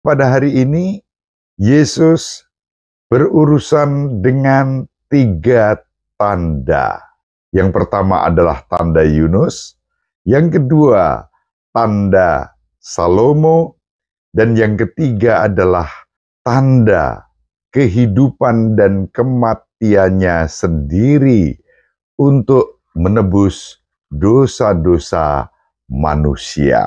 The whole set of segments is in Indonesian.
Pada hari ini, Yesus berurusan dengan 3 tanda. Yang pertama adalah tanda Yunus, yang kedua tanda Salomo, dan yang ketiga adalah tanda kehidupan dan kematiannya sendiri untuk menebus dosa-dosa manusia.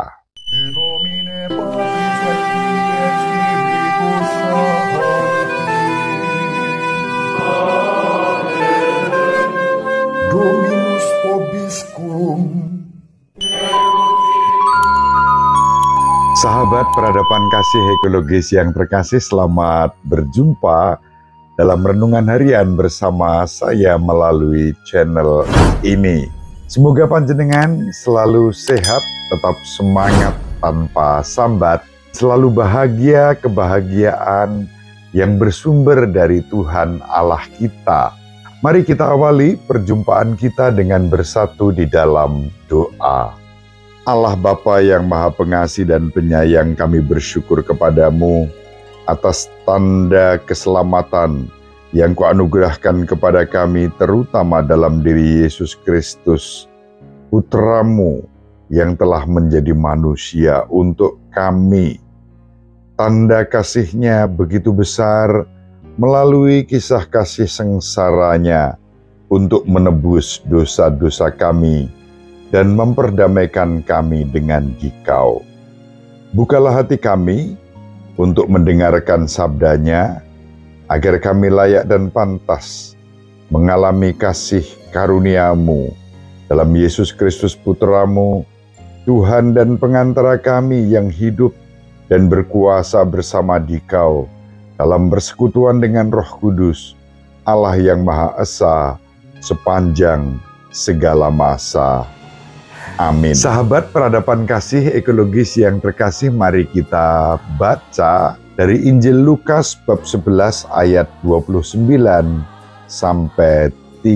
Dominus vobiscum. Sahabat peradaban kasih ekologis yang terkasih, selamat berjumpa dalam renungan harian bersama saya melalui channel ini. Semoga panjenengan selalu sehat, tetap semangat tanpa sambat, selalu bahagia kebahagiaan yang bersumber dari Tuhan Allah kita. Mari kita awali perjumpaan kita dengan bersatu di dalam doa. Allah Bapa yang Maha Pengasih dan Penyayang, kami bersyukur kepadamu atas tanda keselamatan yang Kau anugerahkan kepada kami, terutama dalam diri Yesus Kristus, Putra-Mu yang telah menjadi manusia untuk kami. Tanda kasih-Nya begitu besar melalui kisah kasih sengsaranya untuk menebus dosa-dosa kami dan memperdamaikan kami dengan Dikau. Bukalah hati kami untuk mendengarkan sabdanya, agar kami layak dan pantas mengalami kasih karunia-Mu dalam Yesus Kristus Putra-Mu, Tuhan dan pengantara kami yang hidup dan berkuasa bersama Dikau dalam persekutuan dengan Roh Kudus, Allah yang Maha Esa, sepanjang segala masa. Amin. Sahabat peradaban kasih ekologis yang terkasih, mari kita baca dari Injil Lukas bab 11 ayat 29 sampai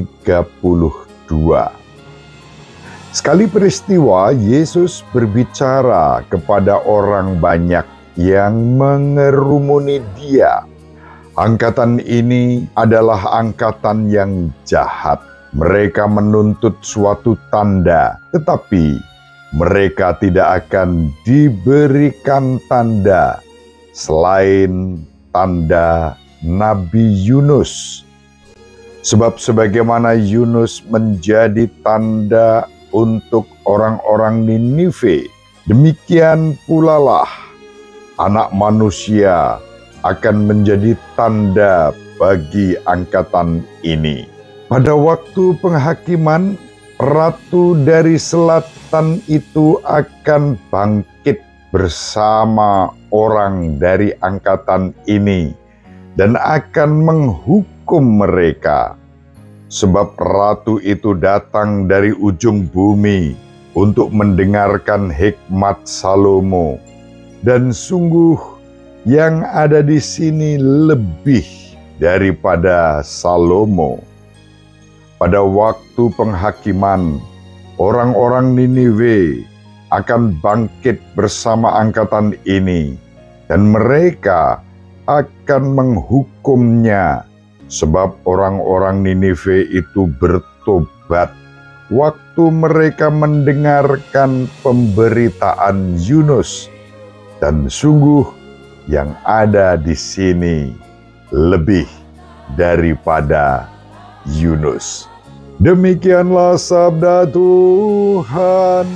32. Sekali peristiwa, Yesus berbicara kepada orang banyak yang mengerumuni Dia. Angkatan ini adalah angkatan yang jahat. Mereka menuntut suatu tanda, tetapi mereka tidak akan diberikan tanda selain tanda Nabi Yunus. Sebab sebagaimana Yunus menjadi tanda untuk orang-orang Ninive, demikian pula lah Anak Manusia akan menjadi tanda bagi angkatan ini. Pada waktu penghakiman, Ratu dari Selatan itu akan bangkit bersama orang dari angkatan ini dan akan menghukum mereka. Sebab Ratu itu datang dari ujung bumi untuk mendengarkan hikmat Salomo. Dan sungguh yang ada di sini lebih daripada Salomo. Pada waktu penghakiman, orang-orang Niniwe akan bangkit bersama angkatan ini, dan mereka akan menghukumnya, sebab orang-orang Niniwe itu bertobat waktu mereka mendengarkan pemberitaan Yunus. Dan sungguh yang ada di sini lebih daripada Yunus. Demikianlah sabda Tuhan.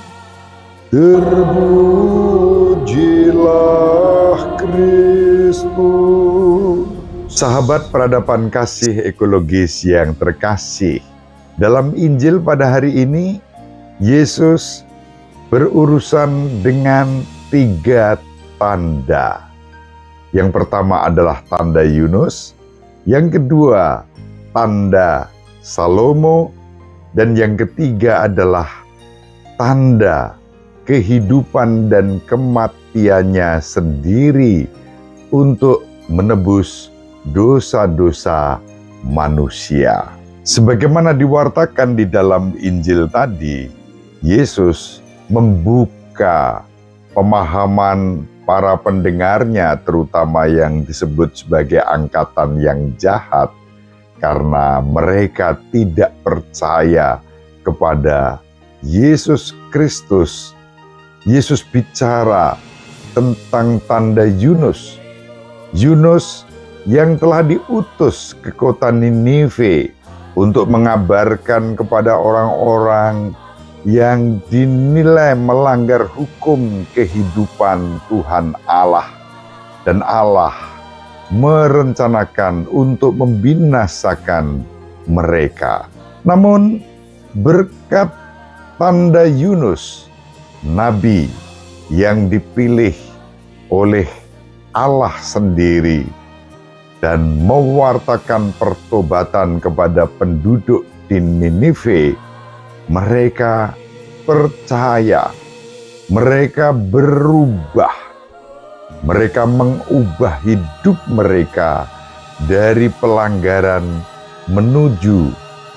Terpujilah Kristus. Sahabat peradaban kasih ekologis yang terkasih, dalam Injil pada hari ini, Yesus berurusan dengan 3 tanda. Yang pertama adalah tanda Yunus, yang kedua tanda Salomo, dan yang ketiga adalah tanda kehidupan dan kematiannya sendiri untuk menebus dosa-dosa manusia. Sebagaimana diwartakan di dalam Injil tadi, Yesus membuka pemahaman para pendengarnya, terutama yang disebut sebagai angkatan yang jahat, karena mereka tidak percaya kepada Yesus Kristus. Yesus bicara tentang tanda Yunus. Yunus yang telah diutus ke kota Ninive untuk mengabarkan kepada orang-orang yang dinilai melanggar hukum kehidupan Tuhan Allah. Dan Allah merencanakan untuk membinasakan mereka. Namun berkat tanda Yunus, nabi yang dipilih oleh Allah sendiri dan mewartakan pertobatan kepada penduduk di Ninive, mereka percaya, mereka berubah, mereka mengubah hidup mereka dari pelanggaran menuju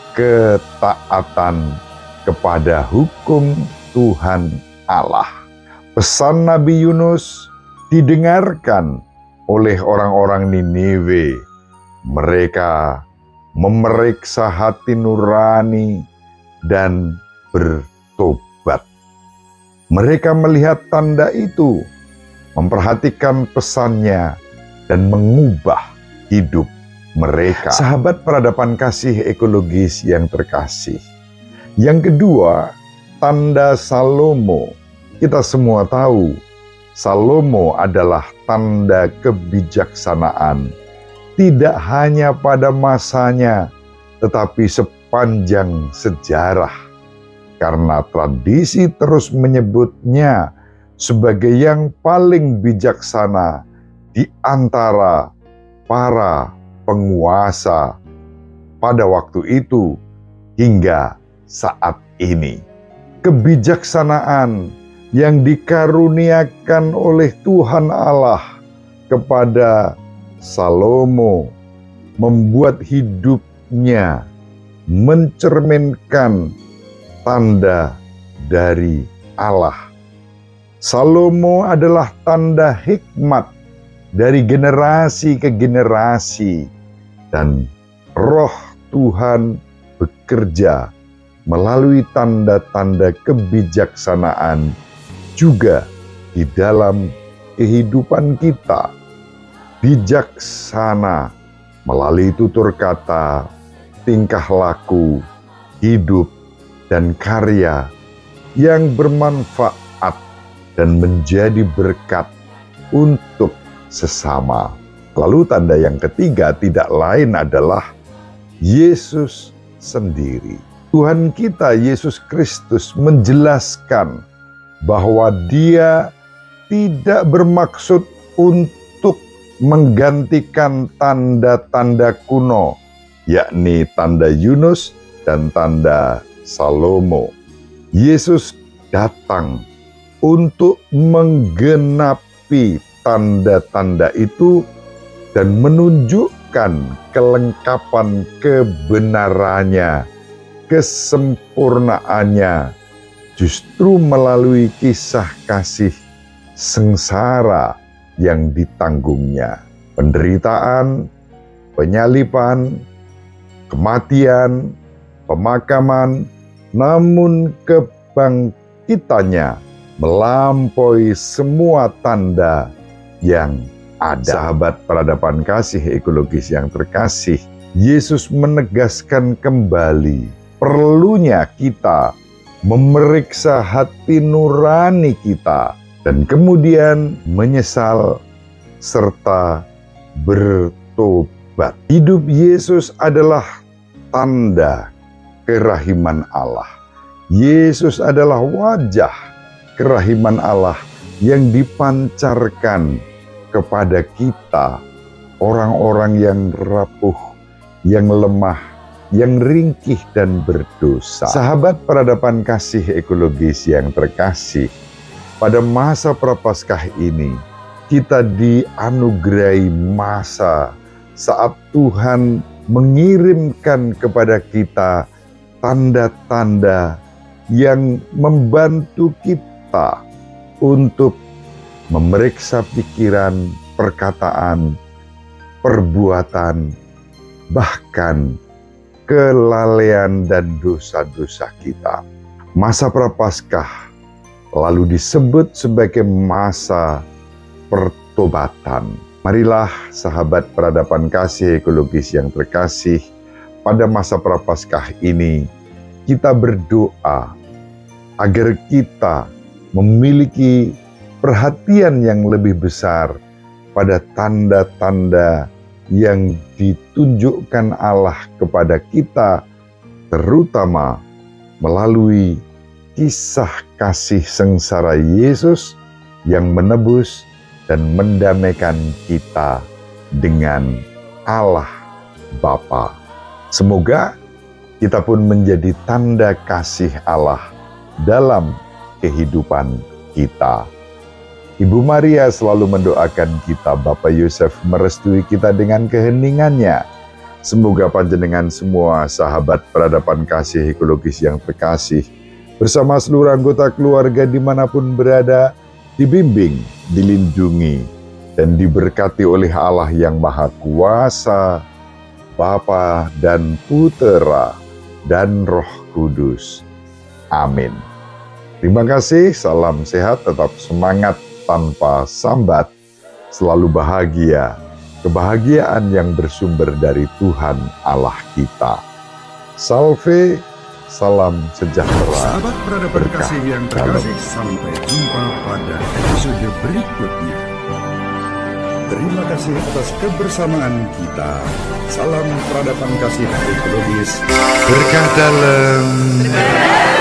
ketaatan kepada hukum Tuhan Allah. Pesan Nabi Yunus didengarkan oleh orang-orang Niniwe. Mereka memeriksa hati nurani dan bertobat. Mereka melihat tanda itu, memperhatikan pesannya, dan mengubah hidup mereka. Sahabat peradaban kasih ekologis yang terkasih. Yang kedua, tanda Salomo. Kita semua tahu, Salomo adalah tanda kebijaksanaan. Tidak hanya pada masanya, tetapi sepanjang sejarah. Karena tradisi terus menyebutnya sebagai yang paling bijaksana di antara para penguasa pada waktu itu hingga saat ini. Kebijaksanaan yang dikaruniakan oleh Tuhan Allah kepada Salomo membuat hidupnya mencerminkan tanda dari Allah. Salomo adalah tanda hikmat dari generasi ke generasi, dan Roh Tuhan bekerja melalui tanda-tanda kebijaksanaan juga di dalam kehidupan kita. Bijaksana melalui tutur kata, tingkah laku, hidup, dan karya yang bermanfaat dan menjadi berkat untuk sesama. Lalu tanda yang ketiga tidak lain adalah Yesus sendiri. Tuhan kita Yesus Kristus menjelaskan bahwa Dia tidak bermaksud untuk menggantikan tanda-tanda kuno, yakni tanda Yunus dan tanda Salomo. Yesus datang untuk menggenapi tanda-tanda itu dan menunjukkan kelengkapan kebenarannya, kesempurnaannya, justru melalui kisah kasih sengsara yang ditanggungnya. Penderitaan, penyaliban, kematian, pemakaman, namun kebangkitannya melampaui semua tanda yang ada. Sahabat peradaban kasih ekologis yang terkasih, Yesus menegaskan kembali perlunya kita memeriksa hati nurani kita dan kemudian menyesal serta bertobat. Hidup Yesus adalah tanda kerahiman Allah. Yesus adalah wajah kerahiman Allah yang dipancarkan kepada kita, orang-orang yang rapuh, yang lemah, yang ringkih dan berdosa. Sahabat peradaban kasih ekologis yang terkasih, pada masa Prapaskah ini, kita dianugerahi masa saat Tuhan mengirimkan kepada kita tanda-tanda yang membantu kita untuk memeriksa pikiran, perkataan, perbuatan, bahkan kelalaian dan dosa-dosa kita. Masa Prapaskah lalu disebut sebagai masa pertobatan. Marilah sahabat peradaban kasih ekologis yang terkasih, pada masa Prapaskah ini kita berdoa agar kita memiliki perhatian yang lebih besar pada tanda-tanda yang ditunjukkan Allah kepada kita, terutama melalui kisah kasih sengsara Yesus yang menebus dan mendamaikan kita dengan Allah Bapa. Semoga kita pun menjadi tanda kasih Allah dalam kehidupan kita. Ibu Maria selalu mendoakan kita, Bapak Yosef merestui kita dengan keheningannya. Semoga panjenengan semua sahabat peradaban kasih ekologis yang terkasih, bersama seluruh anggota keluarga dimanapun berada, dibimbing, dilindungi, dan diberkati oleh Allah yang Maha Kuasa, Bapa dan Putera dan Roh Kudus. Amin. Terima kasih, salam sehat, tetap semangat tanpa sambat, selalu bahagia, kebahagiaan yang bersumber dari Tuhan Allah kita. Salve, salam sejahtera. Sahabat peradaban kasih yang terkasih, sampai jumpa pada episode berikutnya. Terima kasih atas kebersamaan kita. Salam peradaban kasih ekologis. Berkah dalam